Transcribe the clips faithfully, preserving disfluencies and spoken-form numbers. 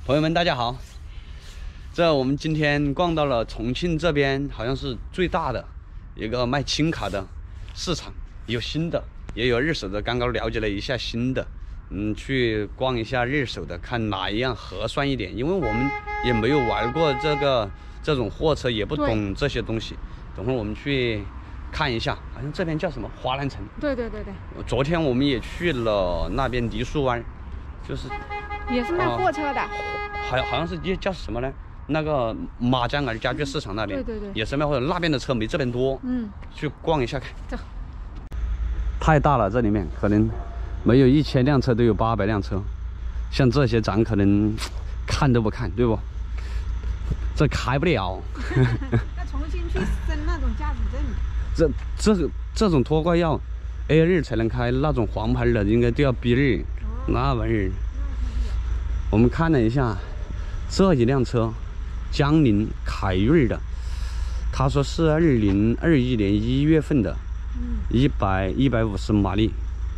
朋友们，大家好！这我们今天逛到了重庆这边，好像是最大的一个卖轻卡的市场，有新的，也有二手的。刚刚了解了一下新的，嗯，去逛一下二手的，看哪一样合算一点。因为我们也没有玩过这个这种货车，也不懂这些东西。等会儿我们去看一下，好像这边叫什么华南城。 对对对对。 昨天我们也去了那边梨树湾，就是。 也是卖货车的，哦、 好好像是叫什么呢？那个马江儿家具市场那边， 对对对， 也是卖货。那边的车没这边多， 嗯， 去逛一下看。 走。 太大了，这里面可能没有一千辆车，都有八百辆车。像这些咱可能看都不看，对不？这开不了。 那重新去申那种驾驶证。 这这个这种拖挂要 A 二才能开，那种黄牌的应该都要 B 二。 那玩意儿，我们看了一下，这一辆车，江铃凯瑞的，他说是二零二一年一月份的，一百一百五十马力，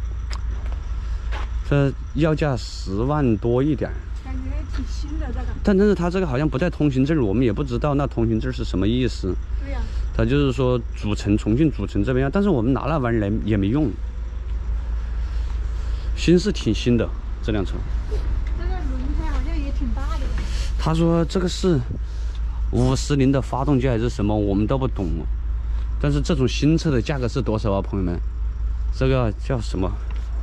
这要价十万多一点， 感觉挺新的这个。 但但是他这个好像不带通行证，我们也不知道那通行证是什么意思。 对呀、啊。 他就是说主城重庆主城这边，但是我们拿那玩意儿来也没用。 新是挺新的，这辆车。 这个轮胎好像也挺大的。 他说这个是五十铃的发动机还是什么，我们都不懂。但是这种新车的价格是多少啊，朋友们？这个叫什么？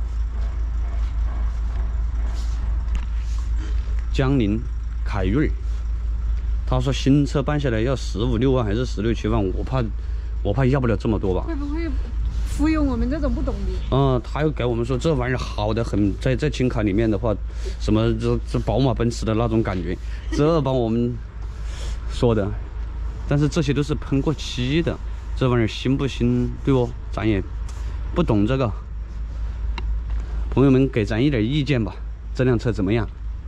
江铃凯瑞。他说新车办下来要十五六万还是十六七万，我怕我怕要不了这么多吧。 会不会？ 忽悠我们这种不懂的。 嗯，他又给我们说这玩意儿好的很，在在轻卡里面的话，什么这这宝马奔驰的那种感觉，这帮我们说的。但是这些都是喷过漆的，这玩意儿新不新，对不？咱也不懂这个。朋友们给咱一点意见吧，这辆车怎么样？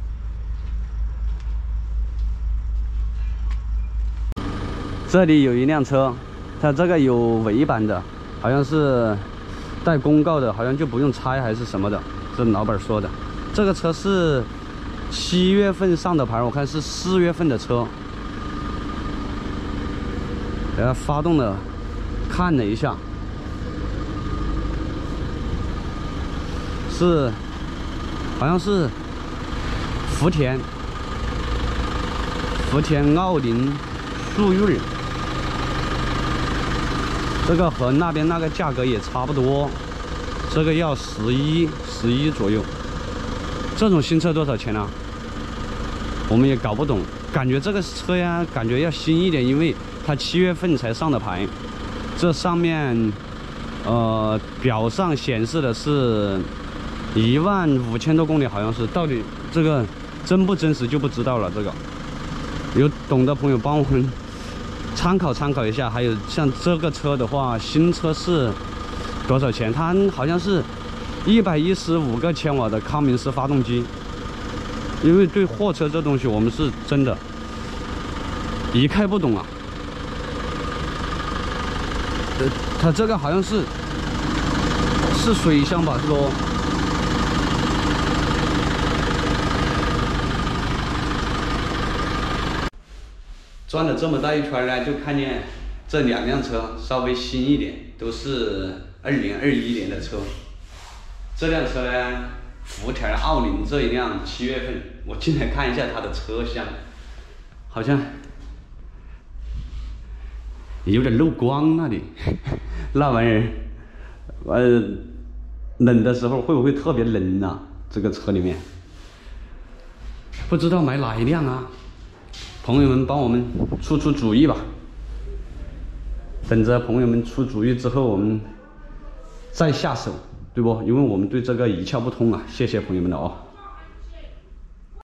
这里有一辆车，它这个有尾板的。 好像是带公告的，好像就不用拆还是什么的，这老板说的。这个车是七月份上的牌，我看是四月份的车。给它发动了，看了一下，是好像是福田福田奥林速锐。 这个和那边那个价格也差不多，这个要十一十一左右。这种新车多少钱呢、啊？我们也搞不懂，感觉这个车呀，感觉要新一点，因为它七月份才上的牌。这上面，呃，表上显示的是一万五千多公里，好像是，到底这个真不真实就不知道了。这个有懂的朋友帮我们 参考参考一下，还有像这个车的话，新车是多少钱？它好像是一百一十五个千瓦的康明斯发动机。因为对货车这东西，我们是真的一概不懂啊。呃，它这个好像是是水箱吧，是不？ 转了这么大一圈呢，就看见这两辆车稍微新一点，都是二零二一年的车。这辆车呢，福田奥林这一辆七月份，我进来看一下它的车厢，好像有点漏光那里，那玩意儿，呃，冷的时候会不会特别冷啊？这个车里面，不知道买哪一辆啊？ 朋友们帮我们出出主意吧，等着朋友们出主意之后，我们再下手，对不？因为我们对这个一窍不通啊，谢谢朋友们的哦。